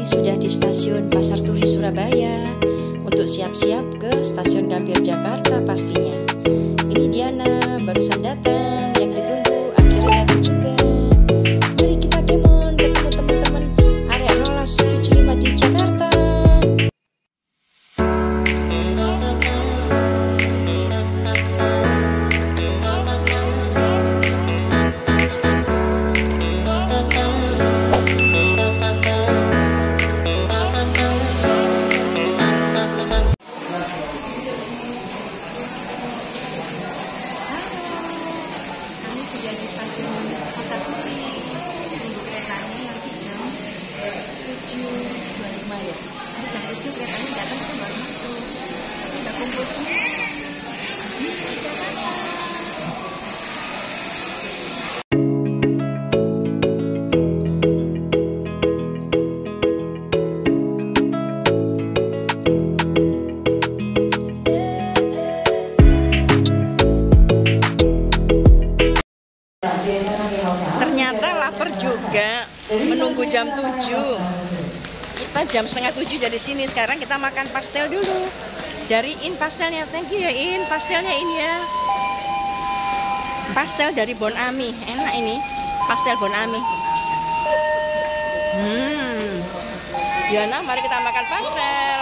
Kami sudah di stasiun Pasar Turi Surabaya untuk siap-siap ke stasiun Gambir Jakarta pastinya. Ini Diana barusan datang, yang ditunggu akhirnya datang juga. Mari kita kemon ketemu teman-teman area Rolas 75 di Jakarta. Di stasiun Pasar Turi, tunggu keretanya nanti jam 7.25 ya. Nanti jam 7 keretanya datang, kita baru masuk. Tapi udah kumpul semua di Jakarta. Ternyata lapar juga, menunggu jam 7. Kita jam setengah 7 dari sini. Sekarang kita makan pastel dulu. Dari In pastelnya, thank you ya In, pastelnya ini ya. Pastel dari Bon Ami, enak ini. Pastel Bon Ami. Diana, mari kita makan pastel.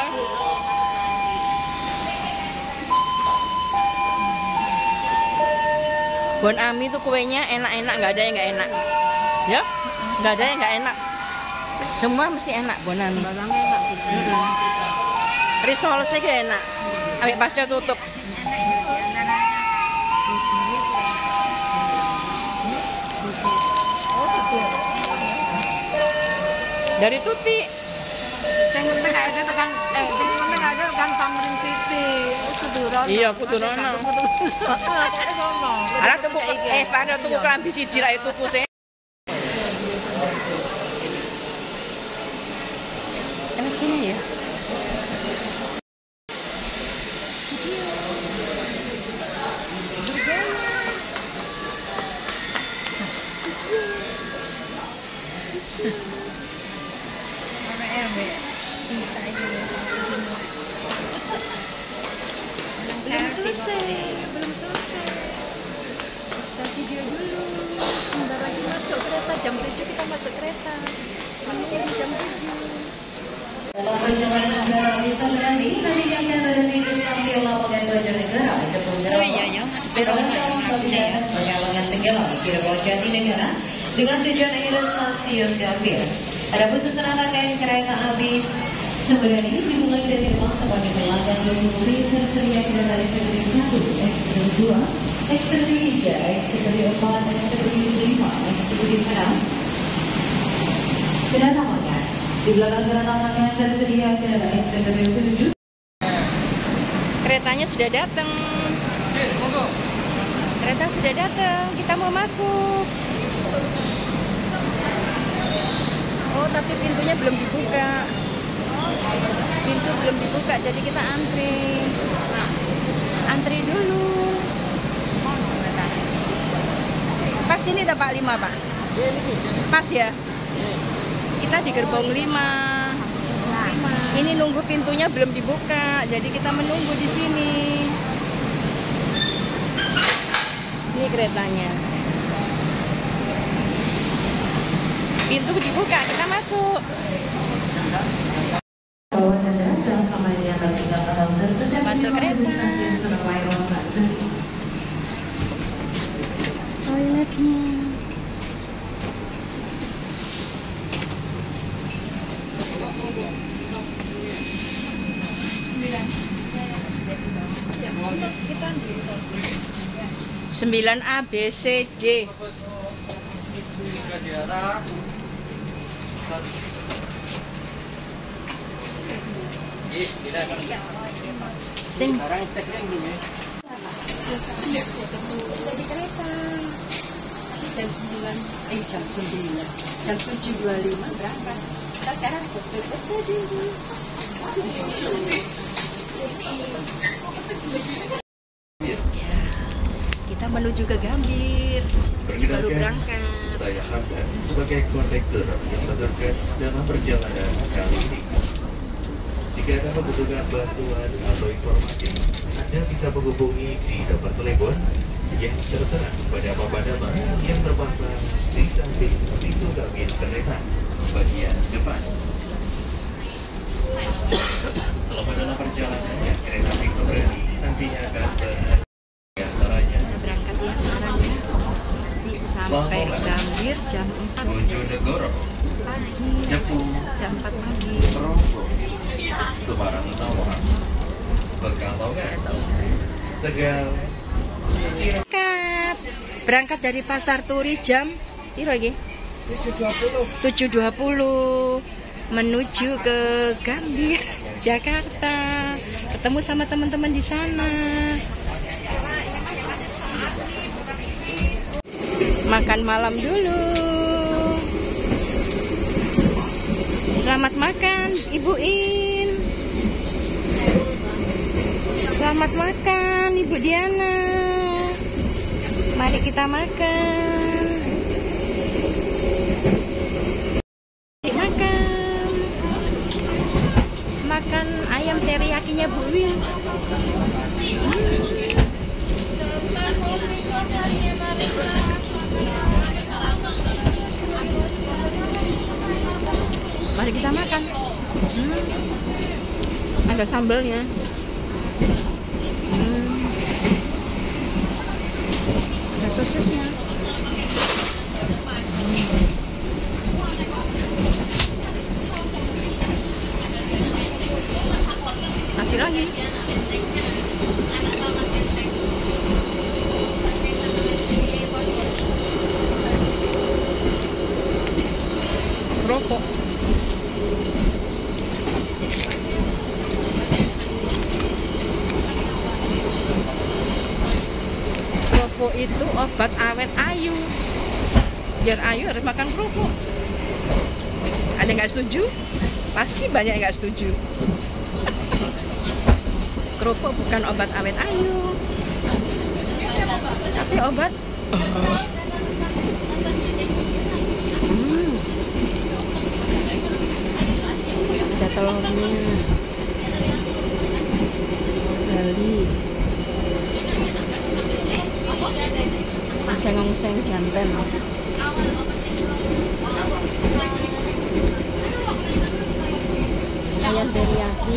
Bon Ami itu kuenya enak-enak, nggak ada yang nggak enak. Ya, nggak ada yang nggak enak. Semua mesti enak Bon Ami. Risol saja enak. Ambil pastel tutup. Dari Tuti. Yang penting ada tekan, Tamrin City. Iya, kudu rono. Ada tuku pada tuku kelambi siji ra tuku sih. Enak ini ya. Belum selesai. Kita video dulu. Sebentar lagi masuk kereta, jam 7 kita masuk kereta. Ini jam 7. Dalam perjalanan negara bisa berhenti, nanti yang akan berhenti di stasiun Lamongan Bojonegara, Jepun Pekalongan Tenggelam, Cirebon Jatinegara, dengan tujuan akhir stasiun Gambir. Ada susunan rangkaian kereta api Sembrani dimulai dari tempat di pelanggan Lumuri tersedia kereta eksekutif 1, eksekutif 2, eksekutif 3, eksekutif 4, eksekutif 5, eksekutif 6. Kereta makan. Di belakang kereta makan tersedia kereta eksekutif 7. Keretanya sudah datang. Kereta sudah datang, kita mau masuk. Oh, tapi pintunya belum dibuka. Pintu belum dibuka, jadi kita antri. Antri dulu. Pas ini tak Pak 5 Pak? Pas ya? Kita di gerbong 5. Ini nunggu pintunya belum dibuka, jadi kita menunggu di sini. Ini keretanya. Pintu dibuka, kita masuk. Sudah masuk kereta. Toiletnya. Sembilan A B C D. Sing. Sudah di kereta. Jam 9, jam 9. Jam 7.25 berangkat. Kita sekarang betul-betul dulu. Ya, kita menuju ke Gambir. Baru berangkat. Saya Hamdan sebagai kondektur yang bertugas dalam perjalanan kali ini. Jika Anda membutuhkan bantuan atau informasi, Anda bisa menghubungi di nomor telepon yang tertera pada papan nama yang terpasang di samping pintu kabin kereta bagian depan. Selama dalam perjalanan, kereta api Sembrani nantinya akan berhenti di antaranya Berangkat ya sekarang ya. Nanti sampai Gambir jam 4 Bojonegoro, pagi. Cepu, Jam 4 pagi. Provo, Semarang Utara, Pekalongan, Tegal, Berangkat. Berangkat dari Pasar Turi jam piro iki? 7.20 menuju ke Gambir, Jakarta. Ketemu sama teman-teman di sana. Makan malam dulu. Selamat makan, Ibu In. Selamat makan, Ibu Diana. Mari kita makan. Makan ayam teriyakinya Bu Win. Mari kita makan. Ada sambalnya. Ada sosisnya. Nasi lagi. Rokok. Kerupuk itu obat awet ayu. Biar ayu harus makan kerupuk. Ada yang nggak setuju? Pasti banyak yang nggak setuju. Kerupuk bukan obat awet ayu, tapi obat. Ada telurnya. Bali. Ngongseng-ngongseng jantan. Ayam teriyaki.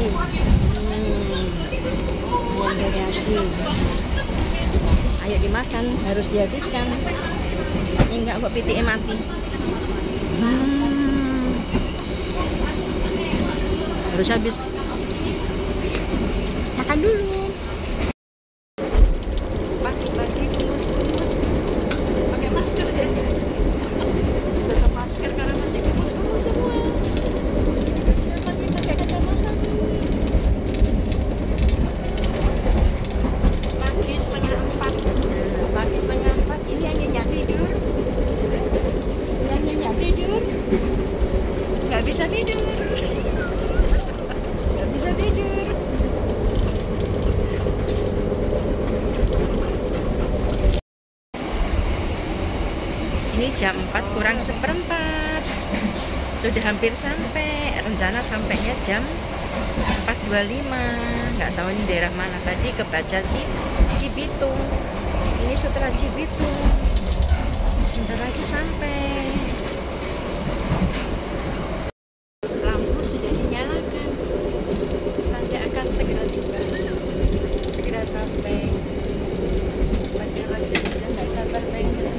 Ayam teriyaki. Ayo dimakan, harus dihabiskan. Ini enggak kok pitiknya mati. Harus habis. Makan dulu. Pagi-pagi kumus-kumus. Pakai masker deh. Tetap masker karena masih kumus-kumus semua. Siapa nih pakai kacamata nih? Pagi setengah 4. Pagi setengah 4 ini yang nyenyak tidur. Yang nyenyak tidur. Nggak bisa tidur. Nggak bisa tidur. Ini jam 4 kurang seperempat. Sudah hampir sampai. Rencana sampainya jam 4.25. Nggak tahu ini daerah mana. Tadi kebaca sih Cibitung. Ini setelah Cibitung. Sebentar lagi sampai. Lampu sudah dinyalakan. Tanda akan segera tiba. Segera sampai. Baca-baca sudah nggak sabar pengen.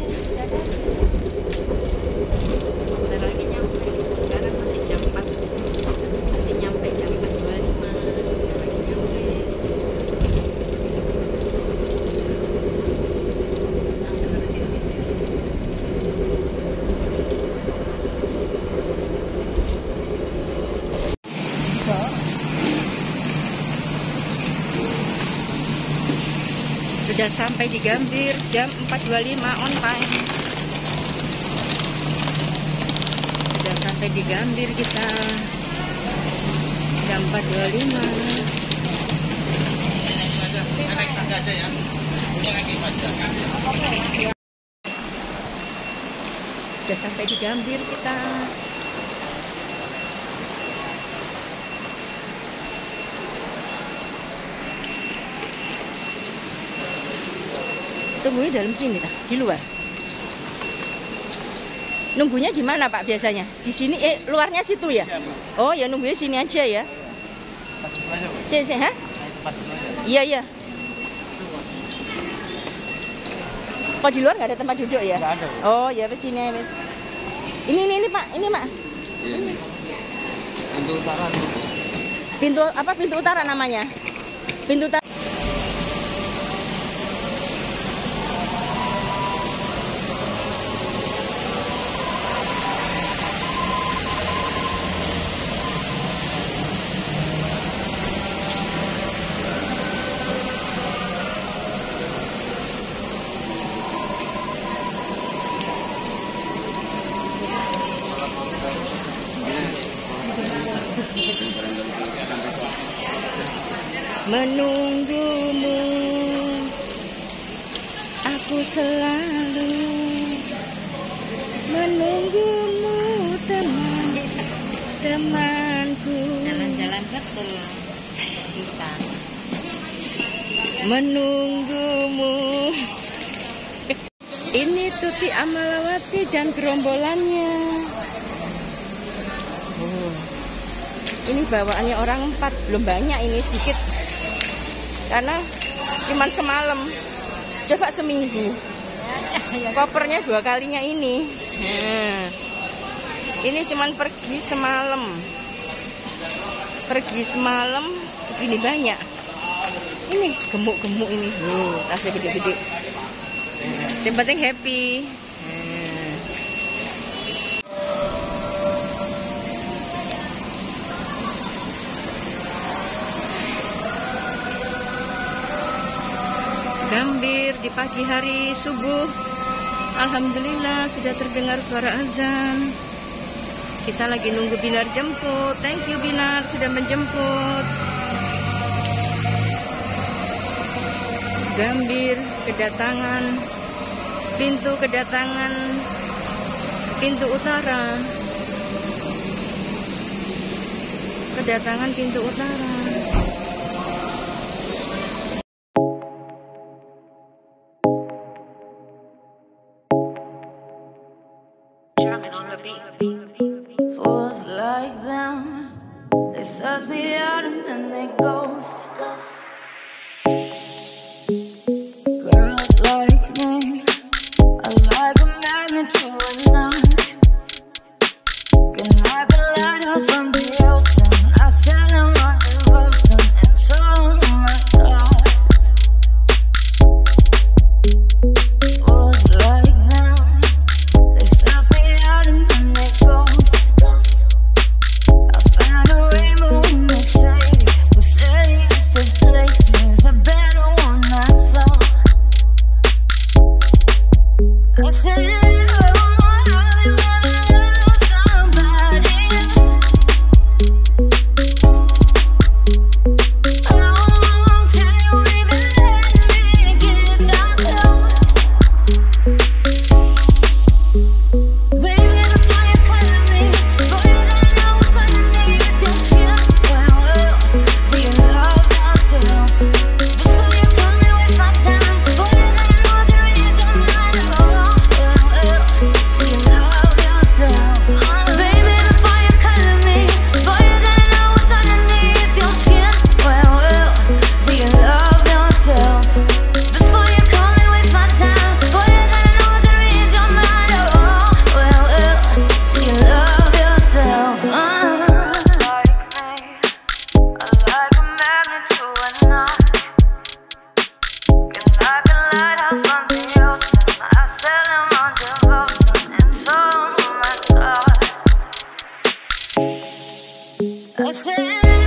Sebentar lagi nyampe. Sekarang masih jam 4. Nanti nyampe jam 4.25. Sebentar lagi nyampe. Sudah sampai di Gambir jam 4.25 on time. Sudah sampai di Gambir kita jam 4.25. Udah sampai di Gambir kita. Tunggunya dalam sini tak? Di luar. Nunggunya di mana Pak biasanya? Di sini luarnya situ ya? Oh ya nunggunya sini aja ya. Sini, ha? Iya iya. Kok di luar nggak ada tempat duduk ya? Nggak ada. Oh ya wes sini wes. Ini Pak, ini Mak. Ini. Pintu utara. Pintu apa? Pintu utara namanya. Pintu utara. Menunggumu, aku selalu menunggumu temanku. Jalan-jalan betul kita. Menunggumu. Ini Tuti Amalawati dan gerombolannya. Oh. Ini bawaannya orang 4, belum banyak ini sedikit. Karena cuma semalam, coba seminggu. Kopernya 2 kalinya ini. Ini cuma pergi semalam. Pergi semalam segini banyak. Ini gemuk-gemuk ini. Tasnya gede-gede. Yang penting happy. Gambir di pagi hari subuh. Alhamdulillah sudah terdengar suara azan. Kita lagi nunggu Binar jemput. Thank you Binar sudah menjemput. Gambir kedatangan pintu kedatangan pintu utara. Kedatangan pintu utara. Fools like them, they suss me out and then they ghost. Girls like me, I like a magnet to a knot. Can like a lighter from the ocean, I sell them my devotion and so my thoughts. Fools like them, they suss me out and then they ghost. I found a rainbow in the shade, who said he used to places a better one I saw. I said, I said